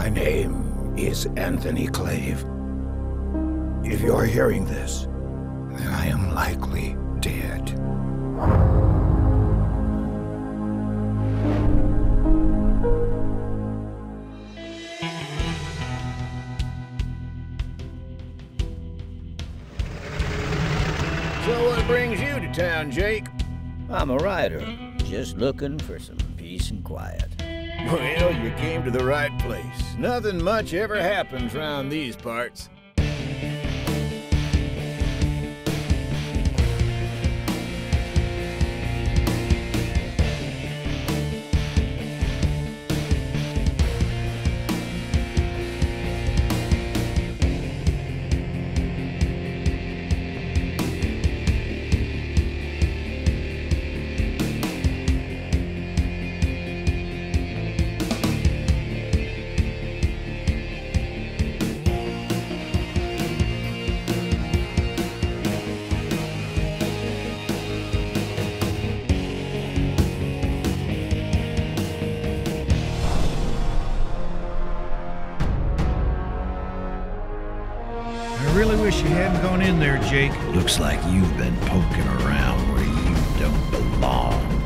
My name is Anthony Clave. If you're hearing this, then I am likely dead. So what brings you to town, Jake? I'm a writer, just looking for some peace and quiet. Well, you came to the right place. Nothing much ever happens round these parts. I really wish you hadn't gone in there, Jake. Looks like you've been poking around where you don't belong.